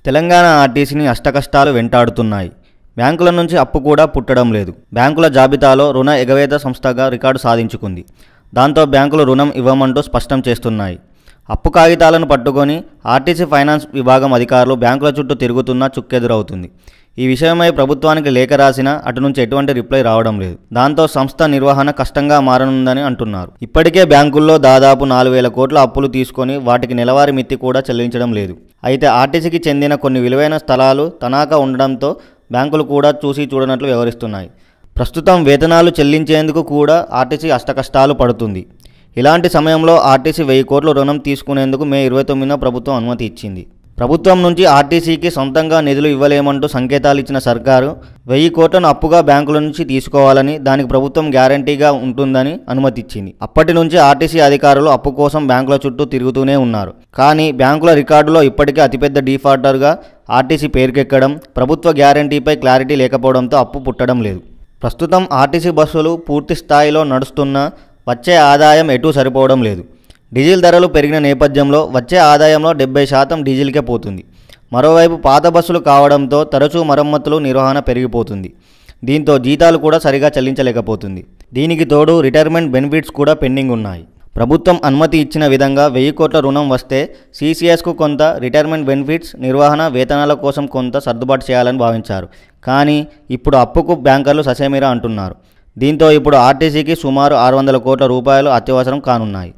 తెలంగాణ ఆర్టీసీని అష్టకష్టాలు వెంటాడుతున్నాయి. బ్యాంకుల నుంచి అప్పు కూడా పుట్టడం లేదు. బ్యాంకుల జాబితాలో రుణ ఎగవేత సంస్థగా రికార్డు సాధించుకుంది. దాంతో బ్యాంకులు రుణం ఇవ్వమంటూ స్పష్టం చేస్తున్నాయి. అప్పు కాగితాలను పట్టుకొని ఆర్టీసీ ఫైనాన్స్ విభాగం అధికారులు బ్యాంకుల చుట్టూ తిరుగుతున్నా చుక్కెదురవుతుంది. ఈ విషయమై ప్రభుత్వానికి లేఖ రాసినా అటు నుంచి ఎటువంటి రిప్లై రావడం లేదు. దాంతో సంస్థ నిర్వహణ కష్టంగా మారనుందని అంటున్నారు. ఇప్పటికే బ్యాంకుల్లో దాదాపు 4,000 కోట్ల అప్పులు తీసుకొని వాటికి నెలవారీ మిత్తి కూడా చెల్లించడం లేదు. అయితే ఆర్టీసీకి చెందిన కొన్ని విలువైన స్థలాలు తనఖా ఉండడంతో బ్యాంకులు కూడా చూసి చూడనట్లు వ్యవహరిస్తున్నాయి. ప్రస్తుతం వేతనాలు చెల్లించేందుకు కూడా ఆర్టీసీ అష్టకష్టాలు పడుతుంది. ఇలాంటి సమయంలో ఆర్టీసీ 1000 కోట్ల రుణం తీసుకునేందుకు మే 29న ప్రభుత్వం అనుమతి ఇచ్చింది. ప్రభుత్వం నుంచి ఆర్టీసీకి సొంతంగా నిధులు ఇవ్వలేమంటూ సంకేతాలు ఇచ్చిన సర్కారు 1000 కోట్లను అప్పుగా బ్యాంకుల నుంచి తీసుకోవాలని, దానికి ప్రభుత్వం గ్యారంటీగా ఉంటుందని అనుమతి ఇచ్చింది. అప్పటి నుంచి ఆర్టీసీ అధికారులు అప్పు కోసం బ్యాంకుల చుట్టూ తిరుగుతూనే ఉన్నారు. కానీ బ్యాంకుల రికార్డులో ఇప్పటికే అతిపెద్ద డిఫాల్టర్గా ఆర్టీసీ పేరుకెక్కడం, ప్రభుత్వ గ్యారంటీపై క్లారిటీ లేకపోవడంతో అప్పు పుట్టడం లేదు. ప్రస్తుతం ఆర్టీసీ బస్సులు పూర్తి స్థాయిలో నడుస్తున్నా వచ్చే ఆదాయం ఎటూ సరిపోవడం లేదు. డీజిల్ ధరలు పెరిగిన నేపథ్యంలో వచ్చే ఆదాయంలో 70% డీజిల్కే పోతుంది. మరోవైపు పాత బస్సులు కావడంతో తరచూ మరమ్మతులు, నిర్వహణ పెరిగిపోతుంది. దీంతో జీతాలు కూడా సరిగా చెల్లించలేకపోతుంది. దీనికి తోడు రిటైర్మెంట్ బెనిఫిట్స్ కూడా పెండింగ్ ఉన్నాయి. ప్రభుత్వం అనుమతి ఇచ్చిన విధంగా 1000 కోట్ల రుణం వస్తే సీసీఎస్కు కొంత, రిటైర్మెంట్ బెనిఫిట్స్, నిర్వహణ, వేతనాల కోసం కొంత సర్దుబాటు చేయాలని భావించారు. కానీ ఇప్పుడు అప్పుకు బ్యాంకర్లు ససేమిరా అంటున్నారు. దీంతో ఇప్పుడు ఆర్టీసీకి సుమారు 600 కోట్ల రూపాయలు అత్యవసరం కానున్నాయి.